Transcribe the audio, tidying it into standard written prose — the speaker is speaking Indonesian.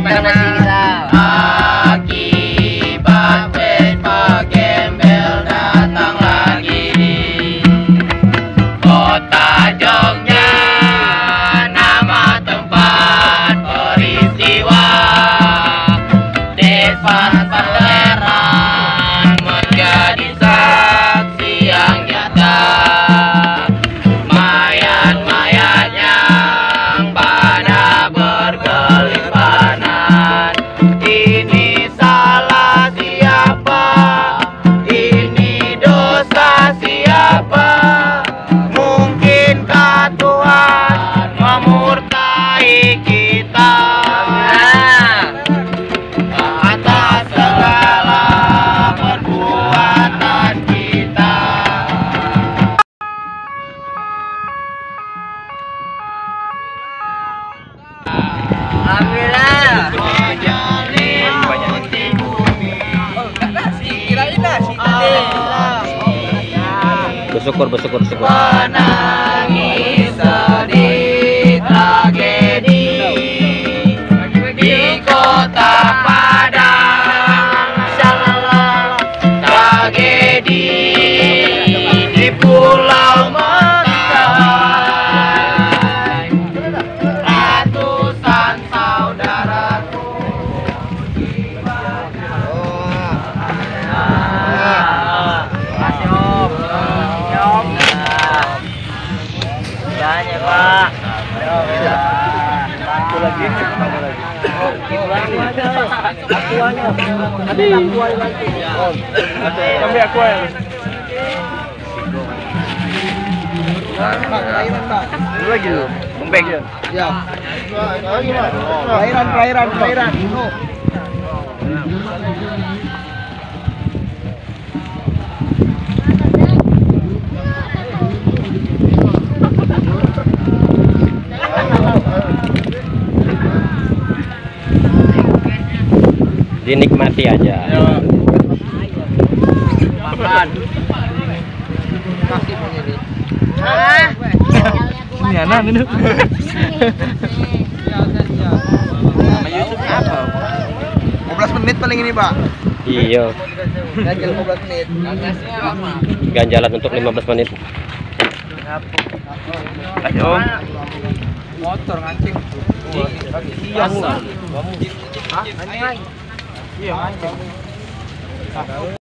Akibat Vespa gembel datang lagi di kota Jogja, nama tempat peristiwa. Desa Pangeran menjadi saksi yang nyata. Mayat-mayat yang pada bergelimpanan. Ini salah siapa? Ini dosa siapa? Mungkinkah Tuhan memurkai kita atas segala perbuatan kita? Alhamdulillah. Menjalin putih bumi. Kirain dah si tadi. Bersyukur. Menangis sedih tragedi di kota Padang. Shalala, tragedi di Pulau Mentawai. Ratusan saudaraku Makasih Om. Om. Jangan ya Pak. Aku lagi. Akuannya. Ada akuan lagi. Om. Ambil akuan. Lagi lu. Kembeng. Ya. Perairan. Dinikmati aja. Makan. Kasih punya nih. Ini anak ini. Nama YouTube apa? 15 menit paling ini, Pak. Iya. Ganjal 15 menit. Ganjalan untuk 15 menit. Kasih Om. Motor ngancing. Iya, Hah? Iya, ngancing.